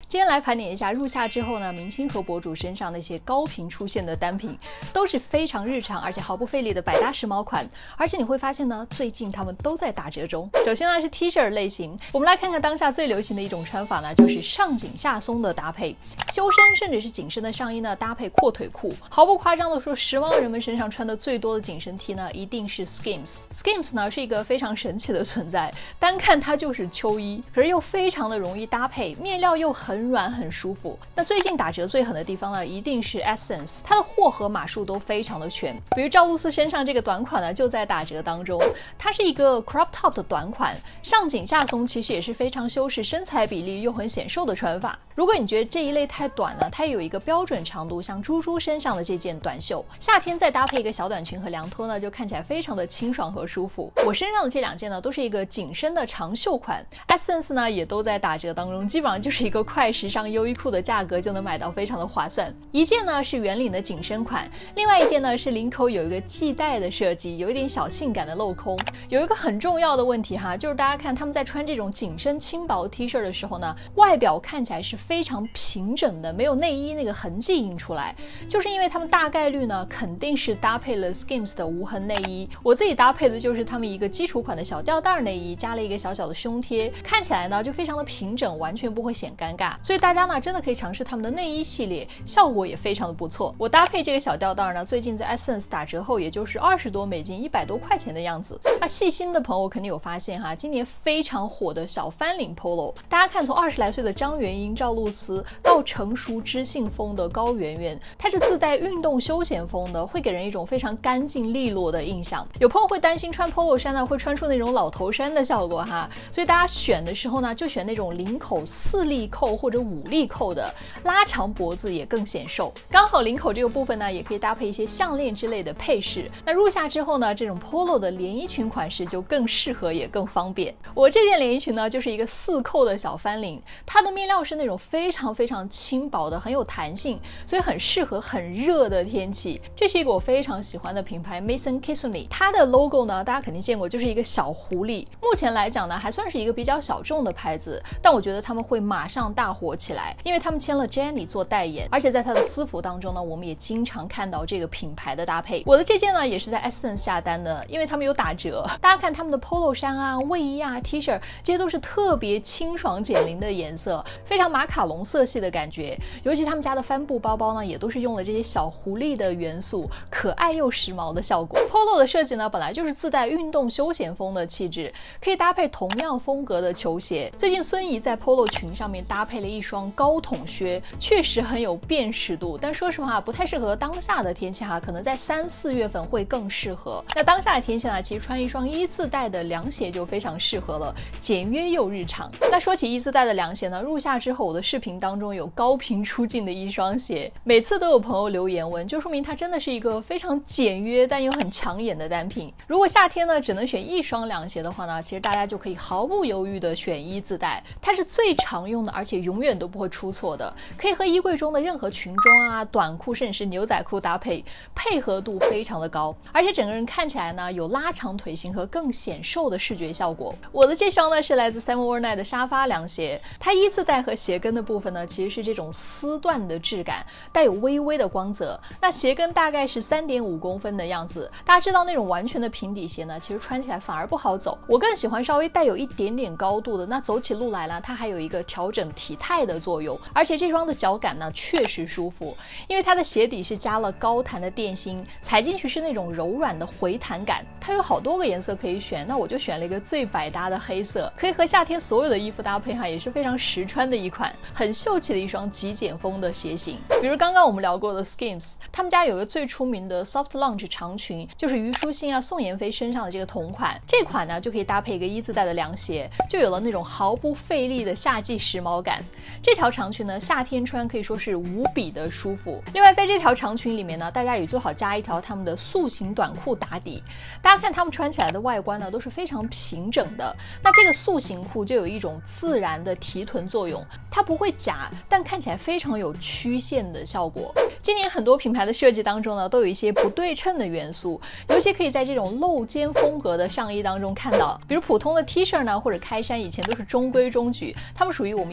今天来盘点一下入夏之后呢，明星和博主身上那些高频出现的单品，都是非常日常而且毫不费力的百搭时髦款。而且你会发现呢，最近他们都在打折中。首先呢是 T 恤类型，我们来看看当下最流行的一种穿法呢，就是上紧下松的搭配，修身甚至是紧身的上衣呢搭配阔腿裤。毫不夸张的说，时髦人们身上穿的最多的紧身 T 呢，一定是 Skims。Skims 呢是一个非常神奇的存在，单看它就是秋衣，可是又非常的容易搭配，面料又很软很舒服。那最近打折最狠的地方呢，一定是 Essence， 它的货和码数都非常的全。比如赵露思身上这个短款呢，就在打折当中。它是一个 crop top 的短款，上紧下松，其实也是非常修饰身材比例又很显瘦的穿法。如果你觉得这一类太短呢，它也有一个标准长度，像猪猪身上的这件短袖，夏天再搭配一个小短裙和凉拖呢，就看起来非常的清爽和舒服。我身上的这两件呢，都是一个紧身的长袖款 ，Essence 呢也都在打折当中，基本上就是一个快时尚优衣库的价格就能买到，非常的划算。一件呢是圆领的紧身款，另外一件呢是领口有一个系带的设计，有一点小性感的镂空。有一个很重要的问题哈，就是大家看他们在穿这种紧身轻薄 T 恤的时候呢，外表看起来是非常平整的，没有内衣那个痕迹印出来，就是因为他们大概率呢肯定是搭配了 Skims 的无痕内衣。我自己搭配的就是他们一个基础款的小吊带内衣，加了一个小小的胸贴，看起来呢就非常的平整，完全不会显尴尬。所以大家呢真的可以尝试他们的内衣系列，效果也非常的不错。我搭配这个小吊带呢，最近在 Essence 打折后也就是20多美金，100多块钱的样子。那细心的朋友肯定有发现哈，今年非常火的小翻领 Polo， 大家看从20来岁的张元英、赵露思到成熟知性风的高圆圆，它是自带运动休闲风的，会给人一种非常干净利落的印象。有朋友会担心穿 Polo 衫呢会穿出那种老头衫的效果哈，所以大家选的时候呢，就选那种领口4粒扣或者5粒扣的，拉长脖子也更显瘦。刚好领口这个部分呢，也可以搭配一些项链之类的配饰。那入夏之后呢，这种 Polo 的连衣裙款式就更适合也更方便。我这件连衣裙呢，就是一个4扣的小翻领，它的面料是那种非常非常轻薄的，很有弹性，所以很适合很热的天气。这是一个我非常喜欢的品牌 Maison Kitsune， 它的 logo 呢，大家肯定见过，就是一个小狐狸。目前来讲呢，还算是一个比较小众的牌子，但我觉得他们会马上大火起来，因为他们签了 Jenny 做代言，而且在它的私服当中呢，我们也经常看到这个品牌的搭配。我的这件呢，也是在 Essence 下单的，因为他们有打折。大家看他们的 Polo 衫啊、卫衣啊、T 恤，这些都是特别清爽减龄的颜色，非常马卡龙色系的感觉。尤其他们家的帆布包包呢，也都是用了这些小狐狸的元素，可爱又时髦的效果。Polo 的设计呢，本来就是自带运动休闲风的气质，可以搭配同样风格的球鞋。最近孙怡在 Polo 裙上面搭配了一双高筒靴，确实很有辨识度，但说实话不太适合当下的天气哈，可能在3、4月份会更适合。那当下的天气呢，其实穿一双一字带的凉鞋就非常适合了，简约又日常。那说起一字带的凉鞋呢，入夏之后我的视频当中有高频出镜的一双鞋，每次都有朋友留言问，就说明它真的是一个非常简约但又很抢眼的单品。如果夏天呢只能选一双凉鞋的话呢，其实大家就可以毫不犹豫的选一字带，它是最常用的，而且永远都不会出错的，可以和衣柜中的任何裙装啊、短裤甚至是牛仔裤搭配，配合度非常的高，而且整个人看起来呢有拉长腿型和更显瘦的视觉效果。我的这双呢是来自 Sam Warner 的沙发凉鞋，它一字带和鞋跟的部分呢其实是这种丝缎的质感，带有微微的光泽。那鞋跟大概是3.5公分的样子，大家知道那种完全的平底鞋呢，其实穿起来反而不好走。我更喜欢稍微带有一点点高度的，那走起路来呢，它还有一个调整体态的作用。而且这双的脚感呢确实舒服，因为它的鞋底是加了高弹的垫芯，踩进去是那种柔软的回弹感。它有好多个颜色可以选，那我就选了一个最百搭的黑色，可以和夏天所有的衣服搭配哈，也是非常实穿的一款，很秀气的一双极简风的鞋型。比如刚刚我们聊过的 Skims， 他们家有个最出名的 Soft Lounge 长裙，就是虞书欣啊、宋妍霏身上的这个同款。这款呢就可以搭配一个一字带的凉鞋，就有了那种毫不费力的夏季时髦感。这条长裙呢，夏天穿可以说是无比的舒服。另外在这条长裙里面呢，大家也最好加一条他们的塑形短裤打底。大家看他们穿起来的外观呢都是非常平整的，那这个塑形裤就有一种自然的提臀作用，它不会假，但看起来非常有曲线的效果。今年很多品牌的设计当中呢，都有一些不对称的元素，尤其可以在这种露肩风格的上衣当中看到。比如普通的 T 恤呢，或者开衫，以前都是中规中矩，它们属于我们衣柜当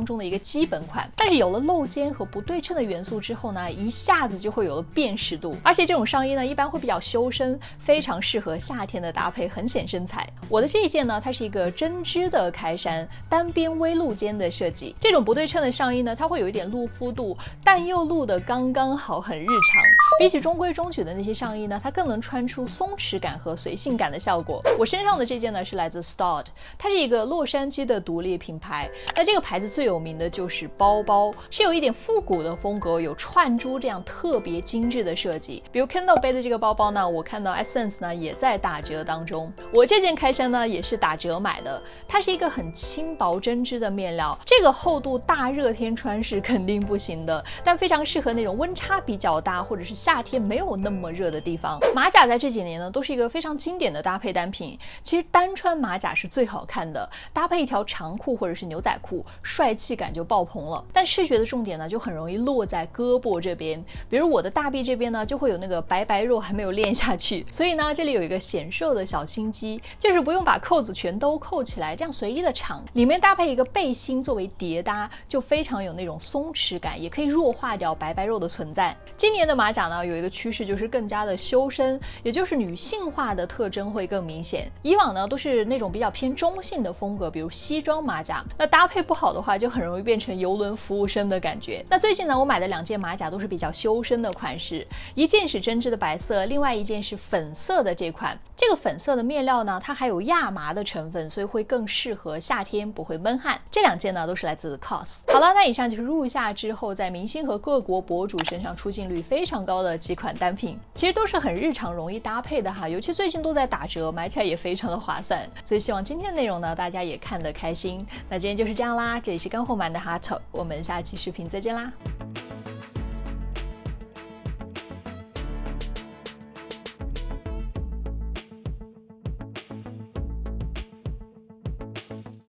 当中的一个基本款。但是有了露肩和不对称的元素之后呢，一下子就会有了辨识度。而且这种上衣呢，一般会比较修身，非常适合夏天的搭配，很显身材。我的这一件呢，它是一个针织的开衫，单边微露肩的设计。这种不对称的上衣呢，它会有一点露肤度，但又露得刚刚好，很日常。比起中规中矩的那些上衣呢，它更能穿出松弛感和随性感的效果。我身上的这件呢是来自 Staud， 它是一个洛杉矶的独立品牌。那这个牌子最有名的就是包包，是有一点复古的风格，有串珠这样特别精致的设计。比如 Kendall 背的这个包包呢，我看到 Essence 呢也在打折当中。我这件开衫呢也是打折买的，它是一个很轻薄针织的面料，这个厚度大热天穿是肯定不行的，但非常适合那种温差比较大或者是夏天没有那么热的地方。马甲在这几年呢都是一个非常经典的搭配单品，其实单穿马甲是最好看的，搭配一条长裤或者是牛仔裤，帅气感就爆棚了。但视觉的重点呢就很容易落在胳膊这边，比如我的大臂这边呢就会有那个白白肉还没有练下去，所以呢这里有一个显瘦的小心机，就是不用把扣子全都扣起来，这样随意的敞，里面搭配一个背心作为叠搭，就非常有那种松弛感，也可以弱化掉白白肉的存在。今年的马甲呢有一个趋势就是更加的修身，也就是女性化的特征会更明显。以往呢都是那种比较偏中性的风格，比如西装马甲，那搭配不好的话就很容易变成邮轮服务生的感觉。那最近呢我买的2件马甲都是比较修身的款式，一件是针织的白色，另外一件是粉色的这款。这个粉色的面料呢它还有亚麻的成分，所以会更适合夏天，不会闷汗。这2件呢都是来自 COS。 好了，那以上就是入夏之后在明星和各国博主身上出镜率非常高的几款单品，其实都是很日常容易搭配的哈，尤其最近都在打折，买起来也非常的划算。所以希望今天的内容呢大家也看得开心。那今天就是这样啦，这里是干货满的 Hot Talk， 我们下期视频再见啦。